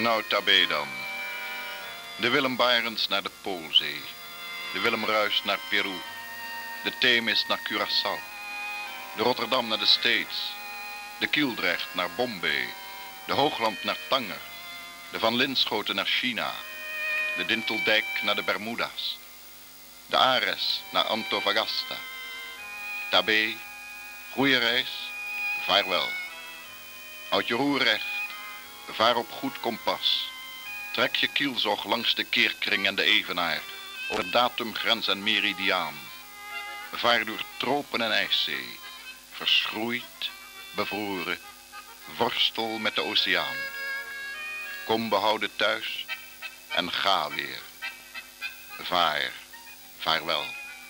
Nou, tabé dan. De Willem Barents naar de Poolzee. De Willem Ruys naar Peru. De Themis naar Curaçao. De Rotterdam naar de States. De Kieldrecht naar Bombay. De Hoogland naar Tanger. De Van Linschoten naar China. De Dinteldijk naar de Bermuda's. De Ares naar Antofagasta. Tabé, goeie reis, vaarwel. Houd je roer recht, vaar op goed kompas. Trek je kielzog langs de keerkring en de evenaar, over datum, grens en meridiaan. Vaar door tropen en ijszee, verschroeid, bevroren, worstel met de oceaan. Kom behouden thuis en ga weer. Vaar, vaarwel.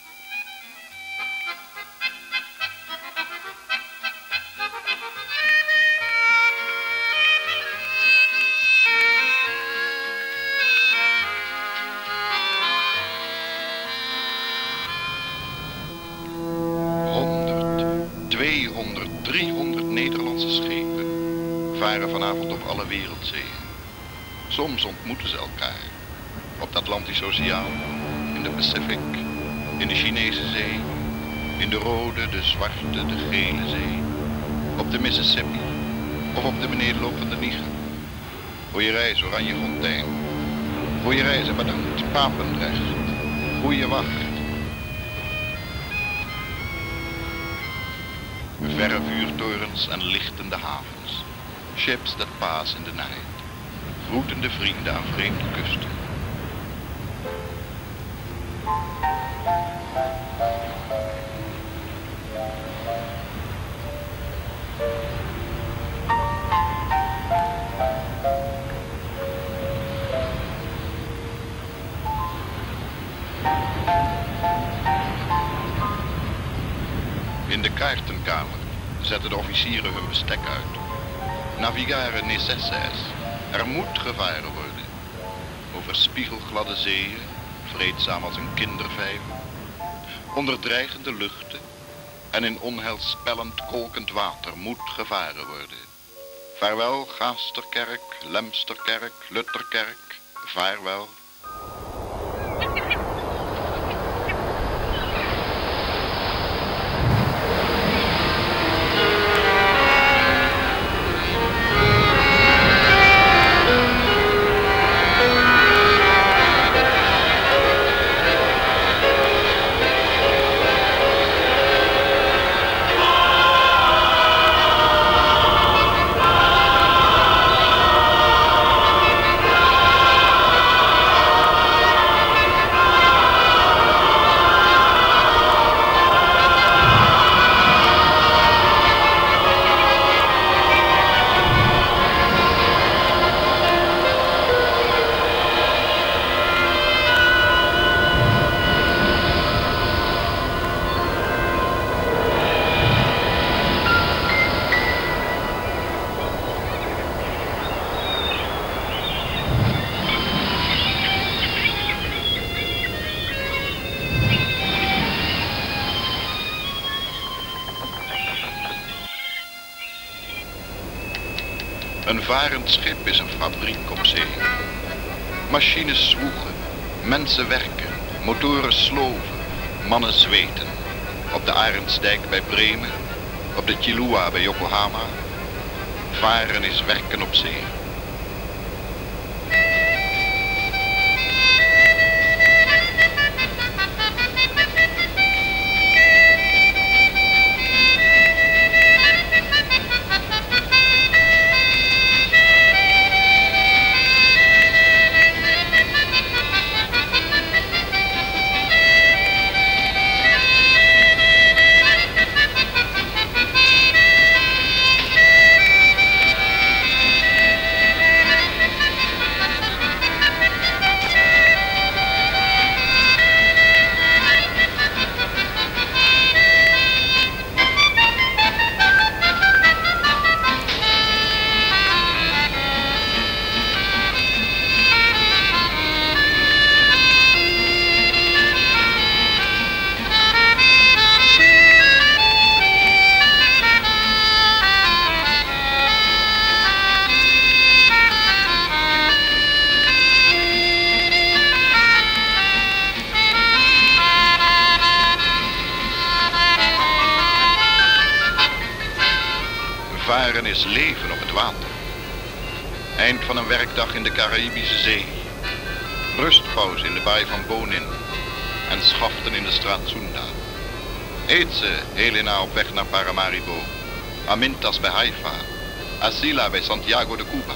Varen vanavond op alle wereldzeeën. Soms ontmoeten ze elkaar. Op de Atlantische Oceaan, in de Pacific, in de Chinese Zee, in de Rode, de Zwarte, de Gele Zee, op de Mississippi of op de benedenloop van de Niger. Goeie reis, Oranjefontein. Goeie reis en bedankt, Papendrecht. Goeie wacht. Verre vuurtorens en lichtende havens. Ships that pass in the night. Groetende vrienden aan vreemde kusten. In de kaartenkamer zetten de officieren hun bestek uit. Navigare necesses, er moet gevaren worden. Over spiegelgladde zeeën, vreedzaam als een kindervijver. Onder dreigende luchten en in onheilspellend kolkend water moet gevaren worden. Vaarwel Gaasterkerk, Lemsterkerk, Lutterkerk, vaarwel. Een varend schip is een fabriek op zee. Machines zwoegen, mensen werken, motoren sloven, mannen zweten. Op de Arendsdijk bij Bremen, op de Chilua bij Yokohama. Varen is werken op zee. Varen is leven op het water. Eind van een werkdag in de Caribische Zee. Rustpauze in de baai van Bonin. En schaften in de straat Sunda. Eet ze, Helena op weg naar Paramaribo. Amintas bij Haifa. Asila bij Santiago de Cuba.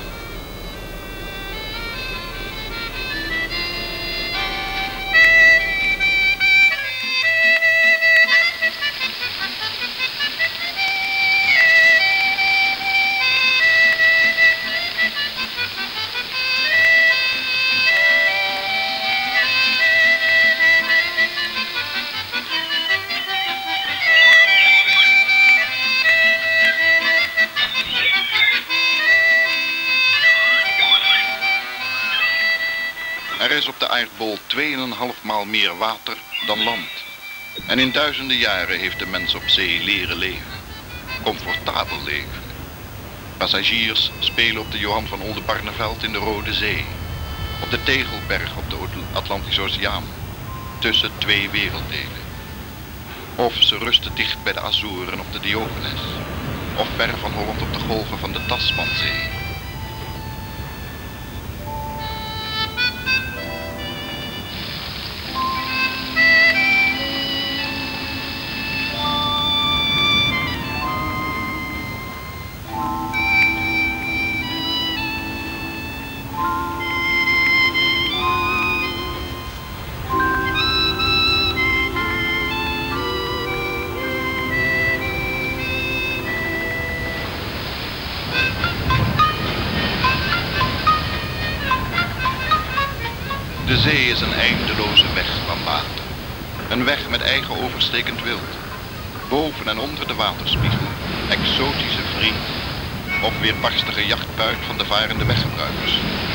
Er is op de aardbol 2,5 maal meer water dan land. En in duizenden jaren heeft de mens op zee leren leven. Comfortabel leven. Passagiers spelen op de Johan van Oldenbarneveld in de Rode Zee. Op de Tegelberg op de Atlantische Oceaan. Tussen twee werelddelen. Of ze rusten dicht bij de Azoren op de Diogenes. Of ver van Holland op de golven van de Tasmanzee. De zee is een eindeloze weg van water. Een weg met eigen overstekend wild. Boven en onder de waterspiegel, exotische vriend of weerbarstige jachtbuit van de varende weggebruikers.